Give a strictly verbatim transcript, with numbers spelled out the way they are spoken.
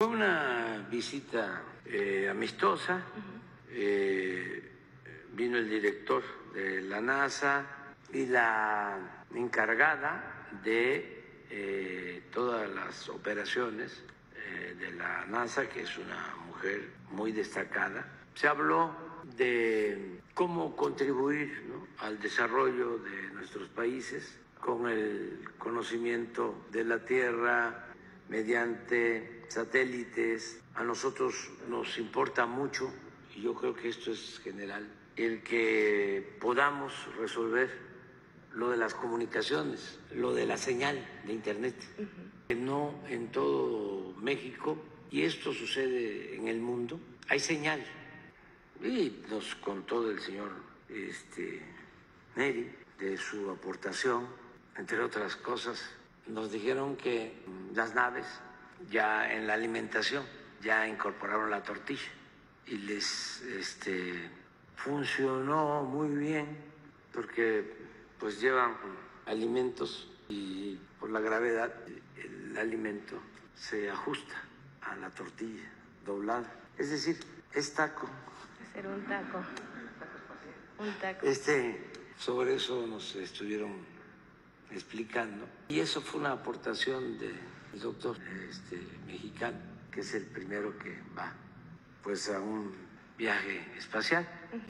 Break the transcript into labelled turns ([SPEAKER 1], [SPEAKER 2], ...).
[SPEAKER 1] Fue una visita eh, amistosa. Uh-huh. eh, vino el director de la NASA y la encargada de eh, todas las operaciones eh, de la NASA, que es una mujer muy destacada. Se habló de cómo contribuir, ¿no?, al desarrollo de nuestros países con el conocimiento de la Tierra mediante satélites. A nosotros nos importa mucho, y yo creo que esto es general, el que podamos resolver lo de las comunicaciones, lo de la señal de Internet. Uh-huh. No en todo México, y esto sucede en el mundo, hay señal. Y nos contó el señor este, Neri de su aportación, entre otras cosas. Nos dijeron que las naves ya en la alimentación ya incorporaron la tortilla y les este, funcionó muy bien, porque pues llevan alimentos y por la gravedad el alimento se ajusta a la tortilla doblada. Es decir, es taco.
[SPEAKER 2] Hacer un taco. Un taco.
[SPEAKER 1] Este, sobre eso nos estuvieron explicando. Y eso fue una aportación del doctor este, mexicano, que es el primero que va pues a un viaje espacial.